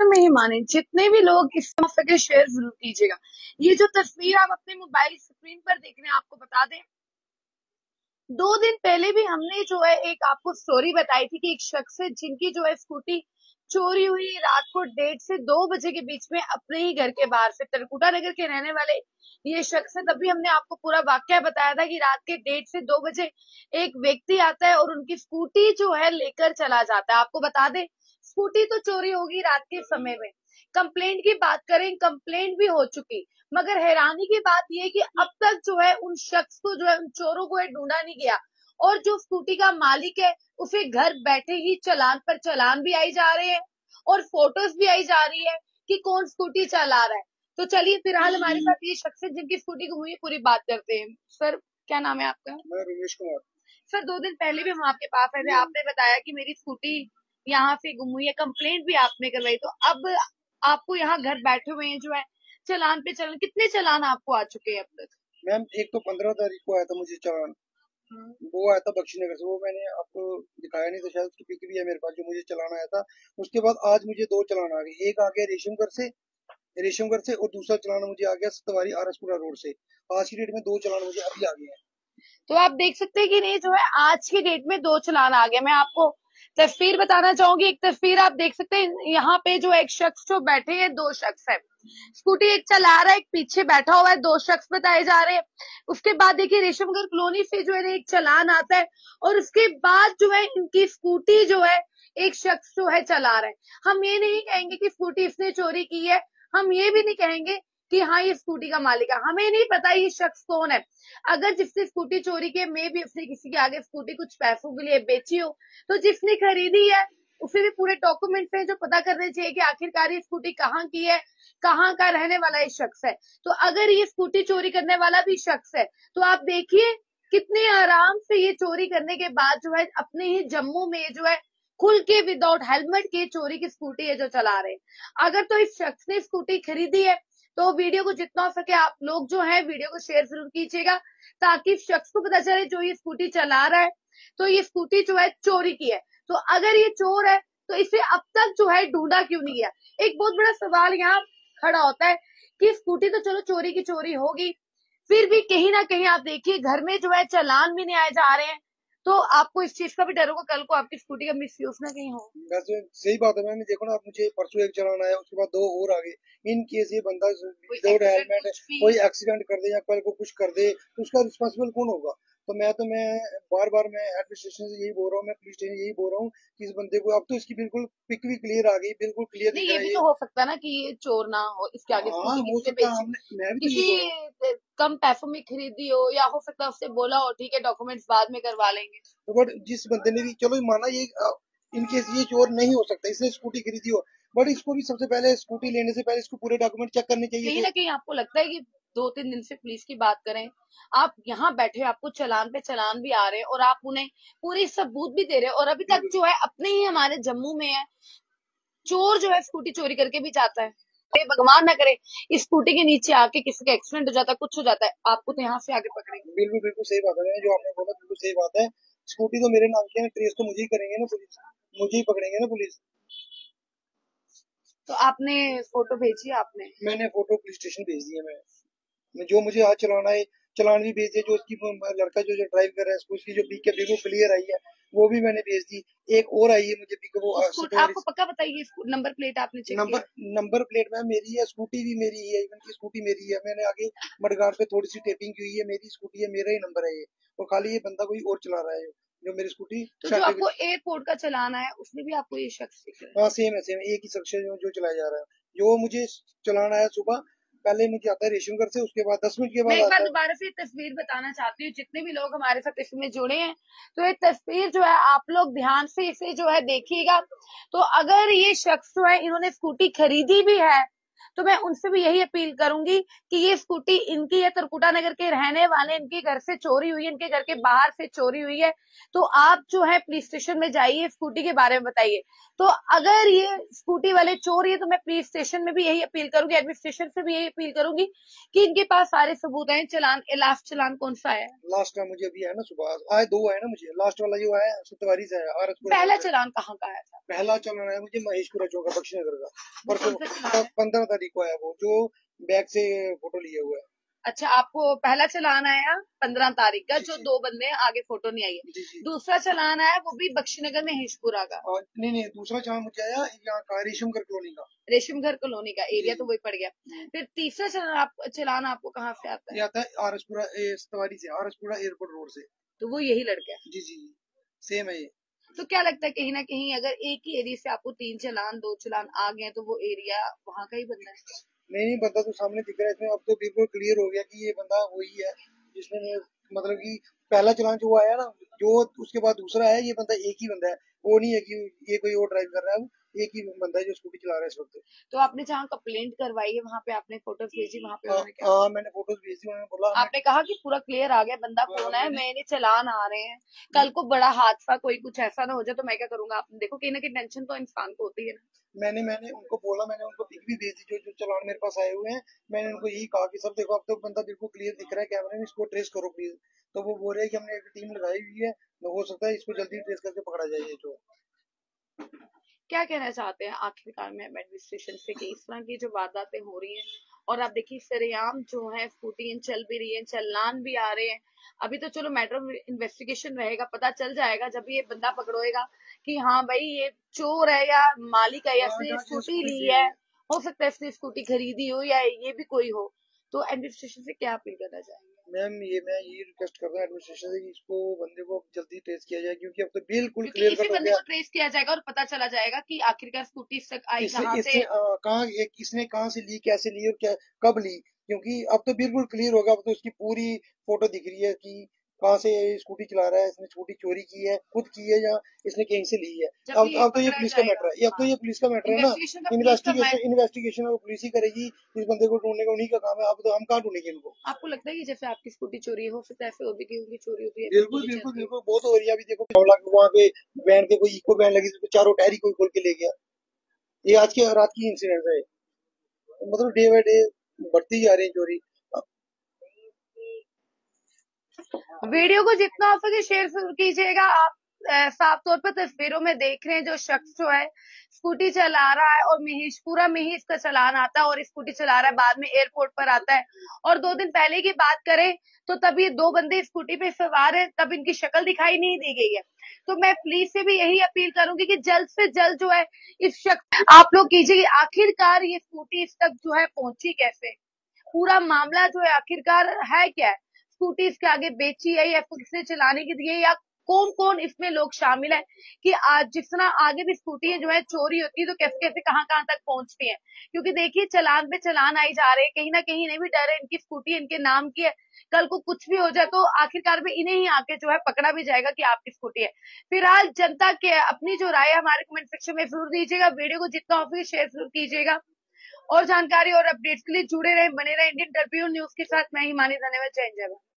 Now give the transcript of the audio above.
में ही माने, जितने भी लोग इस के शेयर जरूर कीजिएगा। ये जो तस्वीर आप अपने मोबाइल स्क्रीन पर देख रहे हैं, आपको बता दें 2 दिन पहले भी हमने जो है एक आपको स्टोरी बताई थी कि एक शख्स है जिनकी जो है स्कूटी चोरी हुई रात को 1:30 से 2 बजे के बीच में अपने ही घर के बाहर से। तरकुटा नगर के रहने वाले ये शख्स है। तभी हमने आपको पूरा वाकया बताया था कि रात के 1:30 से 2 बजे एक व्यक्ति आता है और उनकी स्कूटी जो है लेकर चला जाता है। आपको बता दें स्कूटी तो चोरी होगी रात के समय में। कंप्लेंट की बात करें, कंप्लेंट भी हो चुकी, मगर हैरानी की बात यह कि अब तक जो है उन शख्स को जो है उन चोरों को ढूंढा नहीं गया। और जो स्कूटी का मालिक है उसे घर बैठे ही चालान पर चालान भी आई जा रहे हैं और फोटोज भी आई जा रही है कि कौन स्कूटी चला रहा है। तो चलिए फिलहाल हमारे साथ ये शख्स है जिनकी स्कूटी गुम हुई है, पूरी बात करते हैं। सर क्या नाम है आपका? मैं रमेश कुमार। सर 2 दिन पहले भी हम आपके पास आए थे, आपने बताया कि मेरी स्कूटी यहाँ से गुम हुई है, कंप्लेंट भी आपने करवाई। तो अब आपको यहाँ घर बैठे हुए हैं जो है चालान पे चालान, कितने चालान आपको आ चुके हैं अब तक? मैम एक तो 15 तारीख को आया था मुझे चालान, वो आया था बख्शीनगर से, वो मैंने आपको दिखाया नहीं था शायद, उसकी पिक भी है मेरे पास जो मुझे चलान आया था। उसके बाद आज मुझे 2 चलान आ गए, एक आ गया रेशमगढ़ से और दूसरा चलान मुझे आ गया सतवारी आरसपुरा रोड से। आज की डेट में 2 चलान मुझे अभी आ गए हैं। तो आप देख सकते हैं कि नहीं जो है आज की डेट में 2 चालान आ गए। मैं आपको तस्वीर बताना चाहूंगी, एक तस्वीर आप देख सकते हैं यहाँ पे जो एक शख्स जो बैठे हैं, 2 शख्स है, स्कूटी एक चला रहा है, एक पीछे बैठा हुआ है, 2 शख्स बताए जा रहे हैं। उसके बाद देखिए रेशमगढ़ कॉलोनी से जो है एक चालान आता है और उसके बाद जो है इनकी स्कूटी जो है एक शख्स जो है चला रहा है। हम ये नहीं कहेंगे कि स्कूटी इसने चोरी की है, हम ये भी नहीं कहेंगे कि हाँ ये स्कूटी का मालिक है, हमें नहीं पता ये शख्स कौन है। अगर जिसने स्कूटी चोरी की है, मे भी उसने किसी के आगे स्कूटी कुछ पैसों के लिए बेची हो, तो जिसने खरीदी है उसे भी पूरे डॉक्यूमेंट्स है जो पता करने चाहिए कि आखिरकार ये स्कूटी कहाँ की है, कहाँ का रहने वाला ये शख्स है। तो अगर ये स्कूटी चोरी करने वाला भी शख्स है तो आप देखिए कितने आराम से ये चोरी करने के बाद जो है अपने ही जम्मू में जो है खुल के विदाउट हेलमेट के चोरी की स्कूटी है जो चला रहे हैं। अगर तो इस शख्स ने स्कूटी खरीदी है तो वीडियो को जितना हो सके आप लोग जो है वीडियो को शेयर जरूर कीजिएगा, ताकि इस शख्स को पता चले जो ये स्कूटी चला रहा है तो ये स्कूटी जो है चोरी की है। तो अगर ये चोर है तो इसे अब तक जो है ढूंढा क्यों नहीं गया? एक बहुत बड़ा सवाल यहाँ खड़ा होता है कि स्कूटी तो चलो चोरी की चोरी होगी, फिर भी कहीं ना कहीं आप देखिए घर में जो है चालान भी नहीं आए जा रहे हैं। तो आपको इस चीज का भी डर होगा कल को आपकी स्कूटी का मिसयूज ना कहीं हो। वैसे सही बात है मैम, देखो ना आप, मुझे परसों एक चलान आया, उसके बाद 2 और आ गए। इन केस ये बंदा विदाउट हेलमेट कोई एक्सीडेंट कर दे या कल को कुछ कर दे तो उसका रिस्पॉन्सिबल कौन होगा? तो मैं बार बार मैं एडमिनिस्ट्रेशन से यही बोल रहा हूँ, मैं पुलिस स्टेशन यही बोल रहा हूँ कि इस बंदे को, अब तो इसकी बिल्कुल पिक भी क्लियर आ गई, बिल्कुल क्लियर दिख नहीं रहा ये है भी ये। तो हो सकता ना कि ये चोर ना हो, इसके आगे हाँ स्कूटी हो किसने सकता है, बेची, मैं भी तो किसी यही बोल कम पैसों में खरीदी हो, या हो सकता है उससे बोला हो ठीक है डॉक्यूमेंट्स बाद में करवा लेंगे। रहा हूँ। बट जिस बंदे ने भी, चलो माना ये इनकेस ये चोर नहीं हो सकता, इसने स्कूटी खरीदी हो, बट इसको भी सबसे पहले स्कूटी लेने से पहले इसको पूरे डॉक्यूमेंट चेक करने चाहिए कहीं थे। ना कहीं आपको लगता है कि 2-3 दिन से पुलिस की बात करें, आप यहाँ बैठे आपको चालान पे चालान भी आ रहे हैं और आप उन्हें पूरी सबूत भी दे रहे हैं, और अभी तक जो है अपने ही हमारे जम्मू में है चोर जो है स्कूटी चोरी करके भी जाता है। अरे भगवान ना करे इस स्कूटी के नीचे आके किसी का एक्सीडेंट हो जाता है, कुछ हो जाता है, आपको तो यहाँ से आगे पकड़ेंगे। बिल्कुल बिल्कुल सही बात है, जो आपने बोला बिल्कुल सही बात है। स्कूटी तो मेरे नाम की है, ट्रेस तो मुझे ही करेंगे ना पुलिस, मुझे ही पकड़ेंगे ना पुलिस। तो आपने फोटो भेजी है आपने? मैंने फोटो पुलिस स्टेशन भेज दिया। जो मुझे आज चलाना है चलान भी भेज दिया, जो उसकी लड़का जो जो ड्राइव कर रहा है उसकी जो पिक है बिल्कुल क्लियर आई है, वो भी मैंने भेज दी। एक और आई है मुझे पिक, वो आपको पक्का बताइए नंबर प्लेट आपने चेक किया? नंबर प्लेट मैम मेरी है, स्कूटी भी मेरी ही है, इवन की स्कूटी मेरी है। मैंने आगे मडगाड़ पे थोड़ी सी टेपिंग की हुई है, मेरी स्कूटी है, मेरा ही नंबर है ये, और खाली ये बंदा कोई और चला रहा है जो मेरी स्कूटी। तो जो आपको एयरपोर्ट का चलाना है उसमें भी आपको ये शख्स दिख रहा है? हाँ सेम है, सेम एक ही शख्स है जो चलाया जा रहा है। जो मुझे चलाना है सुबह, पहले मुझे आता है रेशमगढ़ से, उसके बाद 10 मिनट के मैं बाद एक आता बार है। दोबारा से तस्वीर बताना चाहती हूँ, जितने भी लोग हमारे साथ इसमें जुड़े हैं तो ये तस्वीर जो है आप लोग ध्यान से इसे जो है देखिएगा। तो अगर ये शख्स जो है इन्होंने स्कूटी खरीदी भी है तो मैं उनसे भी यही अपील करूंगी कि ये स्कूटी इनकी है, त्रिकुटा नगर के रहने वाले, इनके घर से चोरी हुई है, इनके घर के बाहर से चोरी हुई है। तो आप जो है पुलिस स्टेशन में जाइए, स्कूटी के बारे में बताइए। तो अगर ये स्कूटी वाले चोर है तो मैं पुलिस स्टेशन में भी यही अपील करूंगी, एडमिनिस्ट्रेशन से भी यही अपील करूंगी कि इनके पास सारे सबूत हैं। चालान, लास्ट चालान कौन सा है? लास्ट का मुझे अभी है ना, सुबह आए 2 है ना मुझे, लास्ट वाला जो है सतवारी से है, पहला चालान कहाँ का आया था? पहला चलाना है मुझे महेशपुरा चौक का, बख्शीनगर का, वो कौन सा चालान है? 15 तारीख को आया, वो जो बैग से फोटो लिए हुआ है। अच्छा, आपको पहला चालान आया 15 तारीख का, जी जो जी 2 बंदे आगे फोटो नहीं आई है। जी जी। दूसरा चालान आया वो भी बख्शीनगर में हिशपुरा का, और नहीं नहीं, दूसरा चालान मुझे आया यहाँ का, रेशमगर कॉलोनी का। रेशमघर कॉलोनी का एरिया, जी तो वही पड़ गया। फिर तीसरा चालान आपको कहाँ से आता है? ये आता है आरसपुरा, सतवारी से, आरसपुरा एयरपोर्ट रोड से। तो वो यही लड़का है। जी जी, सेम है ये। तो क्या लगता है कहीं ना कहीं अगर एक ही एरिया से आपको 3 चालान 2 चालान आ गए तो वो एरिया वहां का ही बंदा है? नहीं, बंदा तो सामने दिख रहा है इसमें, अब तो बिल्कुल क्लियर हो गया कि ये बंदा वही है जिसने, मतलब कि पहला चालान जो आया ना, जो उसके बाद दूसरा है, ये बंदा एक ही बंदा है। वो नहीं है कि ये कोई और ड्राइव कर रहा है, वो एक ही बंदा है जो स्कूटी चला रहा है इस वक्त। तो आपने जहाँ कंप्लेंट करवाई है वहां पे आपने फोटोज भेजी, वहां पे हाँ उन्होंने क्या? हाँ, मैंने फोटोज भेजी, उन्होंने बोला हमें। आपने कहा कि पूरा क्लियर आ गया, बंदा कौन है, मेरे चालान आ रहे हैं, कल को बड़ा हादसा कोई कुछ ऐसा ना हो जाए तो मैं क्या करूंगा? आपने देखो कहीं ना कहीं टेंशन तो इंसान को होती है ना। मैंने उनको बोला, मैंने उनको पिक भी भेजी जो जो चालान मेरे पास आए हुए हैं। मैंने उनको यही कहा कि सर देखो, अब तो बंदा बिल्कुल क्लियर दिख रहा है कैमरे में, इसको ट्रेस करो प्लीज। तो वो बोल रहे हैं कि हमने एक टीम लगाई हुई है, तो हो सकता है इसको जल्दी ट्रेस करके पकड़ा जाए ये जो। क्या कहना चाहते हैं आखिरकार में एडमिनिस्ट्रेशन से कि इस तरह की जो वारदातें हो रही हैं, और आप देखिए सरेआम जो है स्कूटी चल भी रही है, चालान भी आ रहे हैं। अभी तो चलो मैटर ऑफ इन्वेस्टिगेशन रहेगा, पता चल जाएगा जब ये बंदा पकड़ोएगा कि हाँ भाई ये चोर है या मालिक है या हाँ, इसने जहाँ से स्कूटी स्कूटी ली से, है। हो सकता है इसने स्कूटी खरीदी हो या ये भी कोई हो। तो एडमिनिस्ट्रेशन से क्या अपील करना चाहेंगे? मैम मैं ये रिक्वेस्ट कर रहा हूँ एडमिनिस्ट्रेशन से कि इसको, बंदे को जल्दी ट्रेस किया जाए, क्योंकि अब तो बिल्कुल क्योंकि क्लियर इसी कट हो बंदे गया। को ट्रेस किया जाएगा और पता चला जाएगा कि आखिरकार स्कूटी इस तक आई इसने कहाँ इसने से। कहाँ, एक इसने कहाँ से ली, कैसे ली और क्या, कब ली, क्योंकि अब तो बिल्कुल क्लियर होगा। अब तो उसकी पूरी फोटो दिख रही है कि कहाँ से ये स्कूटी चला रहा है, इसने स्कूटी चोरी की है, खुद की है, या इसने कहीं से ली है। जब ये अब तो ये पकड़ा पुलिस का जाएगा, मैटर है, अब तो हाँ, ये पुलिस का मैटर है ना। इन्वेस्टिगेशन का पुलिस का इन्वेस्टिगेशन वो पुलिस ही करेगी, इस बंदे को ढूंढने का उन्हीं का काम है। अब तो हम कहाँ ढूंढेंगे इनको? आपको लगता है कि जैसे आपकी स्कूटी चोरी हो सकता है ऐसे और भी कहीं की चोरी होती है, ऐसी बिल्कुल स्कूटी बिल्कुल चलती है? बिल्कुल, बहुत हो रही है। अभी देखो वहाँ पे बैंड के, कोई इको बैंड लगी थी, तो चारों टायर ही कोई खोल के ले गया। ये आज के रात की इंसिडेंट है। मतलब डे बाय डे बढ़ती जा रही है चोरी। वीडियो को जितना हो सके शेयर जरूर कीजिएगा। आप साफ तौर पर तस्वीरों में देख रहे हैं जो शख्स जो है स्कूटी चला रहा है और महेशपुरा में ही इसका चालान आता है और स्कूटी चला रहा है, बाद में एयरपोर्ट पर आता है। और 2 दिन पहले की बात करें तो तब ये 2 बंदे स्कूटी पे सवार है, तब इनकी शक्ल दिखाई नहीं दी गई है। तो मैं पुलिस से भी यही अपील करूंगी कि जल्द से जल्द जो है इस शख्स आप लोग कीजिए कि आखिरकार ये स्कूटी इस तक जो है पहुंची कैसे, पूरा मामला जो है आखिरकार है क्या है, स्कूटी इसके आगे बेची है या किसने चलाने की दी है, या कौन कौन इसमें लोग शामिल है कि आज जिस तरह आगे भी स्कूटी जो है चोरी होती है तो कैसे कैसे कहाँ कहाँ तक पहुंचती है। क्योंकि देखिए चालान पे चालान आई जा रहे हैं, कहीं ना कहीं इन्हें भी डर है, इनकी स्कूटी इनके नाम की है, कल को कुछ भी हो जाए तो आखिरकार में इन्हें ही आके जो है पकड़ा भी जाएगा कि आपकी स्कूटी है। फिलहाल जनता के अपनी जो राय है हमारे कमेंट सेक्शन में जरूर दीजिएगा, वीडियो को जितना हो सके शेयर जरूर कीजिएगा। और जानकारी और अपडेट्स के लिए जुड़े रहे, बने रहे इंडियन ट्रिब्यून न्यूज के साथ। मैं हिमानी, धन्यवाद, जय हिंद, जय भारत।